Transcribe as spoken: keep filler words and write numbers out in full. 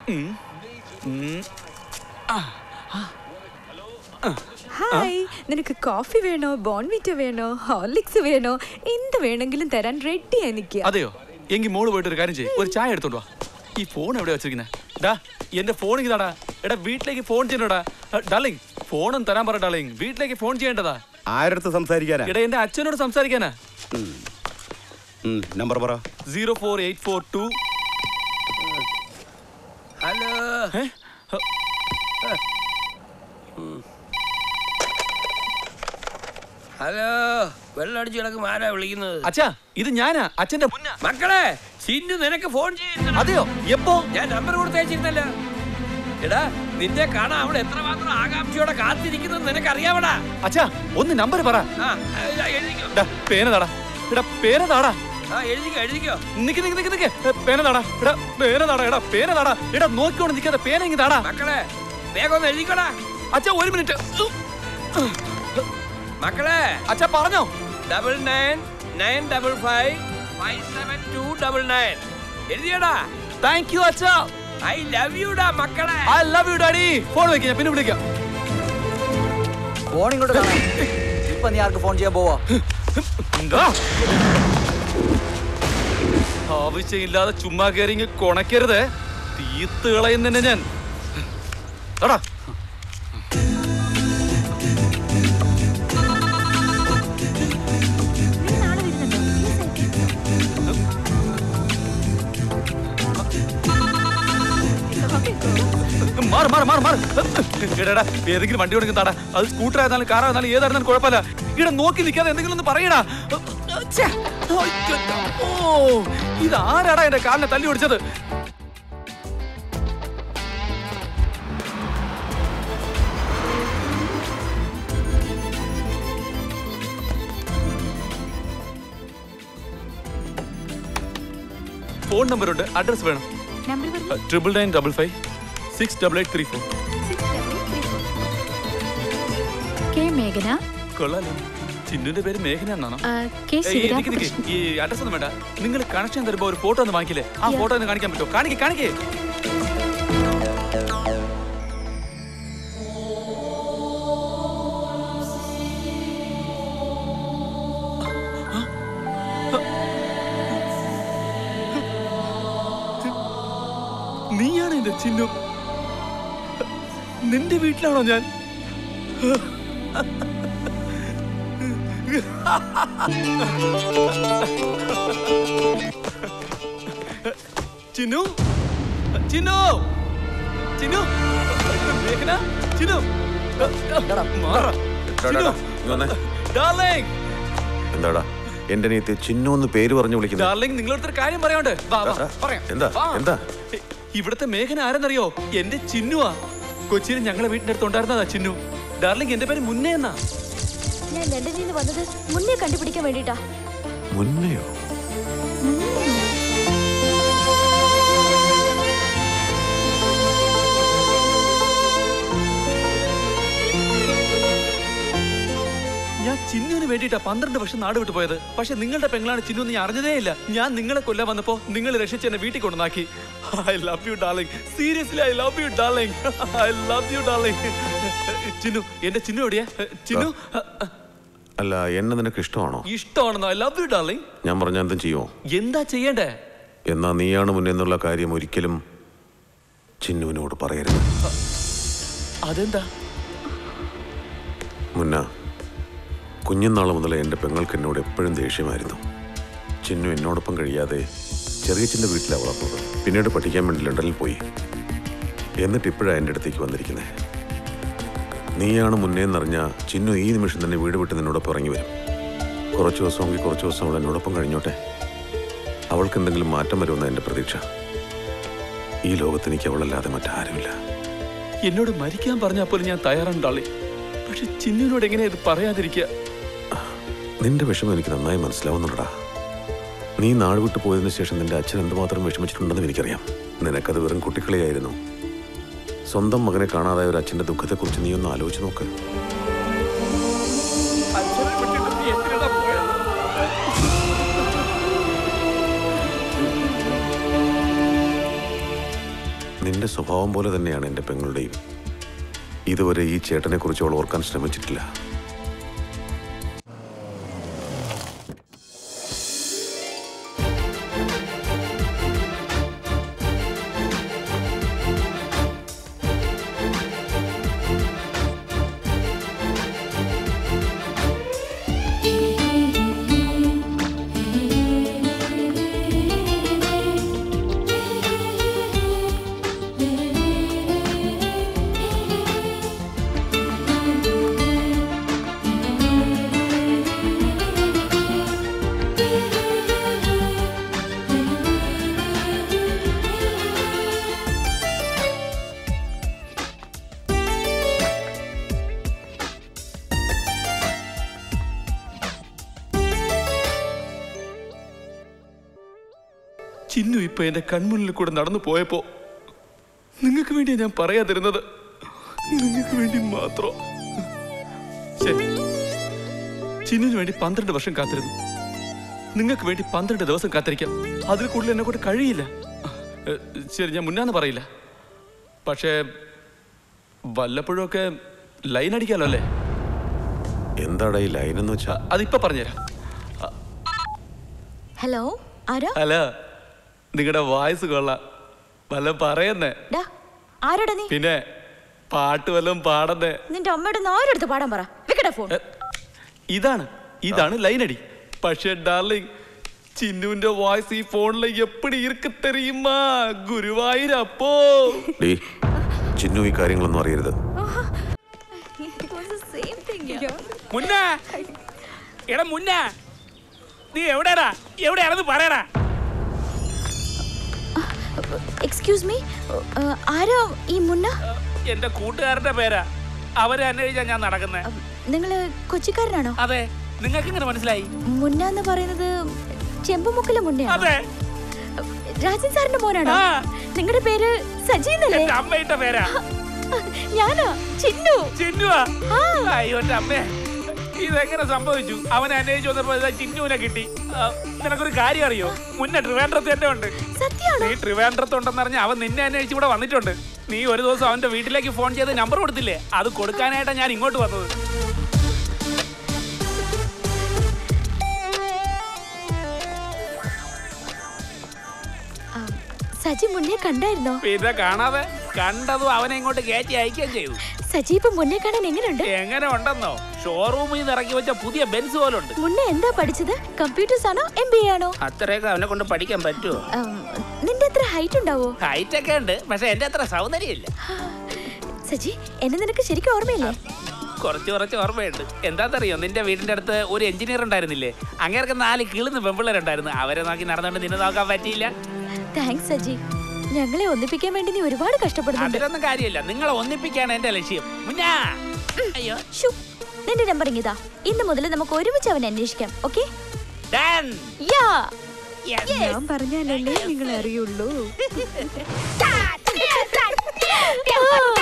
Hi, നിനക്ക് coffee വേണോ, Bournvita വേണോ, ഹോർലിക്സ് വേണോ, എന്ത് വേണമെങ്കിലും തരാൻ റെഡിയാ എനിക്ക്. അതെയോ? എങ്കിൽ മോള് പോയിട്ട് ഒരു കാര്യം ചെയ്യും, ഒരു ചായ എടുത്തോണ്ട് വാ. ഈ ഫോൺ എവിടെ വെച്ചിരിക്കുന്നത്? ഡാ, എന്റെ ഫോൺ ഇതാടാ. എടാ, വീട്ടിലേക്ക് ഫോൺ ചെയ്യണോടാ. ഡാർലിംഗ്, ഫോണും തരാൻ പറ ഡാർലിംഗ്. വീട്ടിലേക്ക് ഫോൺ ചെയ്യേണ്ടതാ. ആരടുത്ത് സംസാരിക്കാനാ? എടാ, എന്റെ അച്ഛനോട് സംസാരിക്കാനാ. നമ്പർ പറ. Zero four eight four two. Hello. Hello, വെള്ളടിച്ച് കിടക്കും. ആരാ വിളിക്കുന്നത്? അച്ഛാ, ഇത് ഞാനാ, അച്ഛന്റെ മക്കളെ. ചിന്നു നിനക്ക് ഫോൺ ചെയ്യുന്നു. അതെയോ? എപ്പോ? ഞാൻ നമ്പർ കൊടുത്തയച്ചിരുന്നല്ലോ. എടാ, നിന്നെ കാണാൻ അവൾ എത്രമാത്രം ആകാംക്ഷയോടെ കാത്തിരിക്കുന്നത് നിനക്ക് അറിയാവടാ. അച്ഛാ, ഒന്ന് നമ്പർ പറ. പേനതാടാ. എടാ, പേനതാടാ. എഴുതിക്കോ എഴുതിക്കോ. നിക്ക് നിക്ക് നിക്ക് നിക്ക്. പേനതാടാ. എടാ, പേനതാടാ. എടാ, പേനതാടാ. എടാ, നോക്കിക്കൊണ്ട് നിൽക്കാതെ പേന ഇങ്ങ് താടാ. മക്കളെ, വേഗം ഒന്ന് എഴുതിക്കോടാ. അച്ഛാ, ഒരു മിനിറ്റ്. മക്കളെ. അച്ഛാ, പറഞ്ഞോ. Double nine nine double five five seven two double nine. എഴുതിയടാ. താങ്ക് യു അച്ഛാ. ഐ ലവ് യു ഡാ മക്കളെ. I love you daddy. Phone വെക്ക്, ഞാൻ പിന്നെ വിളിക്കാം. ഫോൺ ഇങ്ങോട്ട് കാണാം. ഇപ്പൊ നീ ആർക്ക് ഫോൺ ചെയ്യാൻ പോവാ? ആവശ്യമില്ലാതെ ചുമ്മാ കയറി ഇങ്ങ് കൊണക്കരുത്. തീത്ത് കളയുന്നെ ഞാൻ. എടാ, മാറ് മാറ് മാറ് മാറ്. എടാ, ഏതെങ്കിലും വണ്ടി കൊടുക്കും താടാ. അത് സ്കൂട്ടർ ആയിരുന്നാലും കാർ ആയിരുന്നാലും ഏതായിരുന്നാലും കുഴപ്പമില്ല. ഇവിടെ നോക്കി നിൽക്കാതെ എന്തെങ്കിലും ഒന്ന് പറയടാ. ഓ, ഇതാരാടാ എന്റെ കാലിനെ തല്ലി ഓടിച്ചത്? ഫോൺ നമ്പർ ഉണ്ട്, അഡ്രസ് വേണം. Triple nine double five six double eight three four. കൊള്ളാലോ, ചിന്നുന്റെ പേര് മേഘന എന്നാണോ? ഈ അഡ്രസ് ഒന്നും വേണ്ട. നിങ്ങൾ കണക്ഷൻ തരുമ്പോ ഒരു ഫോട്ടോ ഒന്ന് വാങ്ങിക്കില്ലേ? ആ ഫോട്ടോ ഒന്ന് കാണിക്കാൻ പറ്റുമോ? കാണിക്കേ കാണിക്കേ. നീയാണ് എന്റെ ചിന്നു. നിന്റെ വീട്ടിലാണോ ഞാൻ? ചിന്നു, ചിന്നു, ചിന്നു, മേഘന, ചിന്നു. എന്താടാ എന്റെ നീത്തി ചിന്നു എന്ന് പേര് പറഞ്ഞു വിളിക്കുന്നു? ഡാർലിംഗ്, നിങ്ങളടുത്തൊരു കാര്യം പറയാണ്ട്. എന്താ എന്താ? ഇവിടുത്തെ മേഘന ആരെന്നറിയോ? എന്റെ ചിന്നുവാ. കൊച്ചിയിൽ ഞങ്ങളെ വീടിന്റെ അടുത്ത് ഉണ്ടായിരുന്നതാ ചിന്നു. ഡാർലിംഗ്, എന്റെ പേര് മുന്നേ എന്നാ. ഞാൻ ലണ്ടനിൽ നിന്ന് വന്നത് മുന്നേ കണ്ടുപിടിക്കാൻ വേണ്ടിട്ടാ. മുന്നയോ? ഞാൻ ചിന്നുവിന് വേണ്ടിയിട്ടാ പന്ത്രണ്ട് വർഷം നാട് വിട്ടു പോയത്. പക്ഷെ നിങ്ങളുടെ പെങ്ങളാണ് ചിന്നു എന്ന് ഞാൻ അറിഞ്ഞതേ ഇല്ല. ഞാൻ നിങ്ങളെ കൊല്ലാൻ വന്നപ്പോ നിങ്ങൾ രക്ഷിച്ച് എന്നെ വീട്ടിൽ കൊണ്ടുവന്നാക്കി. I love you darling. Seriously I love you darling. I love you darling. Chinnu, എന്റെ ചിന്നു എവിടെയാ? ചിന്നു. അല്ല, എന്നെ നിനക്ക് ഇഷ്ടമാണോ? ഇഷ്ടമാണെന്നോ? I love you darling. ഞാൻ പറഞ്ഞ എന്തും ചെയ്യുമോ? എന്താ ചെയ്യണ്ടേ? എന്നാ നീയാണ് മുന്നേന്നുള്ള കാര്യം ഒരിക്കലും ചിന്നുവിനോട് പറയരുത്. അതെന്താ? മുന്ന, കുഞ്ഞുനാൾ മുതലേ എൻ്റെ പെങ്ങൾക്ക് എന്നോട് എപ്പോഴും ദേഷ്യമായിരുന്നു. ചിന്നു എന്നോടൊപ്പം കഴിയാതെ ചെറിയച്ഛൻ്റെ വീട്ടിലാണ് വളർന്നത്. പിന്നീട് പഠിക്കാൻ വേണ്ടി ലണ്ടനിൽ പോയി. എന്നിട്ട് ഇപ്പോഴാണ് എൻ്റെ അടുത്തേക്ക് വന്നിരിക്കുന്നത്. നീയാണ് മുന്നേന്നറിഞ്ഞ ചിന്നു ഈ നിമിഷം തന്നെ വീട് വിട്ട് നിന്നോടൊപ്പം ഇറങ്ങി വരും. കുറച്ച് ദിവസമെങ്കിൽ കുറച്ച് ദിവസം അവൾ എന്നോടൊപ്പം കഴിഞ്ഞോട്ടെ. അവൾക്ക് എന്തെങ്കിലും മാറ്റം വരുമെന്ന എൻ്റെ പ്രതീക്ഷ. ഈ ലോകത്ത് എനിക്ക് അവളല്ലാതെ മറ്റാരുമില്ല. എന്നോട് മരിക്കാൻ പറഞ്ഞാൽ പോലും ഞാൻ തയ്യാറുണ്ടാളി. പക്ഷെ ചിന്നുവിനോട് എങ്ങനെയാ ഇത് പറയാതിരിക്കുക? നിന്റെ വിഷമം എനിക്ക് നന്നായി മനസ്സിലാവുന്നുണ്ടടാ. നീ നാട് വിട്ടു പോയതിനു ശേഷം നിന്റെ അച്ഛൻ എന്തുമാത്രം വിഷമിച്ചിട്ടുണ്ടെന്ന് എനിക്കറിയാം. നിനക്കത് വെറും കുട്ടിക്കളിയായിരുന്നു. സ്വന്തം മകനെ കാണാതായ ഒരു അച്ഛൻ്റെ ദുഃഖത്തെക്കുറിച്ച് നീ ഒന്ന് ആലോചിച്ച് നോക്ക്. നിന്റെ സ്വഭാവം പോലെ തന്നെയാണ് എൻ്റെ പെങ്ങളുടെയും. ഇതുവരെ ഈ ചേട്ടനെ കുറിച്ച് അവൾ ഓർക്കാൻ ശ്രമിച്ചിട്ടില്ല. ചിന്നു ഇപ്പൊ എന്റെ കൺമുന്നിൽ കൂടെ നടന്നു പോയപ്പോ നിങ്ങൾക്ക് വേണ്ടിയാ ഞാൻ പറയാതിരുന്നത്. നിങ്ങൾക്ക് വേണ്ടി മാത്രം. ശരി, ചിന്നുവിന് വേണ്ടി പന്ത്രണ്ട് വർഷം കാത്തിരുന്നു. നിങ്ങൾക്ക് വേണ്ടി പന്ത്രണ്ട് ദിവസം കാത്തിരിക്കാം. അതിൽ കൂടുതൽ എന്നെ കൊണ്ട് കഴിയില്ല. ശരി, ഞാൻ മുന്നാന്ന് പറയില്ല. പക്ഷേ വല്ലപ്പോഴും ഒക്കെ ലൈൻ അടിക്കാലോ അല്ലേ? എന്താടാ ഈ ലൈൻ എന്ന് വെച്ചാ? അതിപ്പോ പറഞ്ഞുതരാം. ഹലോ, ആരാ? ഹലോ, നിങ്ങളുടെ വോയിസ് കൊള്ളാം. വല്ല പറയുന്നേ? ആരോടാ നീ? പിന്നെ പാട്ട് വല്ലതും പാടുന്നേ? നിന്റെ അമ്മയുടെ നാലെടുത്ത് പാടാൻ പറ. വെക്കടാ ഫോൺ. ഇതാണ് ഇതാണ് ലൈനടി. പക്ഷേ ഡാർലിംഗ്, ചിന്നുവിന്റെ വോയിസ് ഈ ഫോണിൽ എപ്പടി ഇരിക്ക തെരിയുമാ ഗുരുവായൂരപ്പോ. ചിന്നു ഈ കാര്യങ്ങളൊന്നും അറിയരുത്. മുന്നാ, എടാ മുന്നാ, നീ എവിടെയാടാ? എവിടെയാണെന്ന് പറയടാ. എക്സ്ക്യൂസ് മീ, ആരാ ഈ മുന്ന? എന്റെ കൂട്ടുകാരന്റെ പേരാ. അവരെ അന്വേഷിച്ചാ ഞാൻ നടക്കുന്നത്. നിങ്ങള് കൊച്ചിക്കാരനാണോ? അതെ. നിങ്ങൾക്ക് ഇങ്ങനെ മനസ്സിലായി? മുന്ന എന്ന് പറയുന്നത് ചെമ്പുമുക്കിലെ മുന്നയാണ്. അതെ. രാജൻ സാറിന്റെ മോനാണോ? നിങ്ങളുടെ പേര് സജി എന്നല്ലേ? അമ്മയുടെ പേരാ. ഞാനോ? ചിന്നു. ചിന്നുവാ? അയ്യോ എന്റെ അമ്മേ, ഇതെങ്ങനെ സംഭവിച്ചു? അവനെ അന്വേഷിച്ചു വന്നപ്പോ ചിന്നുവിനെ കിട്ടി. നിനക്കൊരു കാര്യം അറിയോ? മുന്നേ ട്രിവാൻഡ്രത്ത് തന്നെ ഉണ്ട്. നീ ട്രിവാൻഡ്രത്ത് ഉണ്ടെന്നറിഞ്ഞ അവൻ നിന്നെ അന്വേഷിച്ച് ഇവിടെ വന്നിട്ടുണ്ട്. നീ ഒരു ദിവസം അവന്റെ വീട്ടിലേക്ക് ഫോൺ ചെയ്ത് നമ്പർ കൊടുത്തില്ലേ? അത് കൊടുക്കാനായിട്ടാണ് ഞാൻ ഇങ്ങോട്ട് വന്നത്. സജി മുന്നേ കണ്ടായിരുന്നോ? പിന്നെ കാണാതെ. കണ്ടതും അവനെ ഇങ്ങോട്ട് കയറ്റി അയക്കുകയും ചെയ്തു. സജി ഇപ്പൊ മുന്നേ കാണാൻ എങ്ങനെയുണ്ട്? എങ്ങനെ ഉണ്ടെന്നോ? ഷോറൂമിൽ നിന്ന് ഇറക്കി വെച്ച പുതിയ ബെൻസ് പോലെ ഉണ്ട്. മുന്നേ എന്താ പഠിച്ചത്? കമ്പ്യൂട്ടേഴ്സ് ആണോ എം ബി എ ആണോ? അത്രയൊക്കെ അവനെ കൊണ്ട് പഠിക്കാൻ പറ്റുമോ? നിന്റെ അത്ര ഹൈറ്റ് ഉണ്ടാവോ? ഹൈറ്റ് ഒക്കെ ഉണ്ട്, പക്ഷെ എന്റെ അത്ര സൗന്ദര്യമില്ല. സജി, എന്നെ നിനക്ക് ശരിക്കും ഓർമ്മയില്ലേ? കുറച്ച് കുറച്ച് ഓർമ്മയുണ്ട്. എന്താണെന്നറിയോ, നിന്റെ വീടിന്റെ അടുത്ത് ഒരു എഞ്ചിനീയർ ഉണ്ടായിരുന്നില്ലേ? അങ്ങേർക്ക് നാല് കിളുന്ന് പെമ്പിള്ളേരുണ്ടായിരുന്നു. അവരെ നോക്കി നടന്നുകൊണ്ട് നിന്നെ നോക്കാൻ പറ്റിയില്ല. താങ്ക്സ് സജി, ഞങ്ങളെ ഒന്നിപ്പിക്കാൻ വേണ്ടി നീ ഒരുപാട് കഷ്ടപ്പെടുന്നുണ്ട്. അതിലൊന്നും കാര്യമില്ല. നിങ്ങളെ ഒന്നിപ്പിക്കാണ് എന്റെ ലക്ഷ്യം. അയ്യോ, നിന്റെ നമ്പർ ഇതാ. ഇന്ന് മുതൽ നമുക്ക് ഒരുമിച്ച് അവനെ അന്വേഷിക്കാം. ഓക്കെ? ഞാൻ പറഞ്ഞാലല്ലേ നിങ്ങൾ അറിയുള്ളൂ.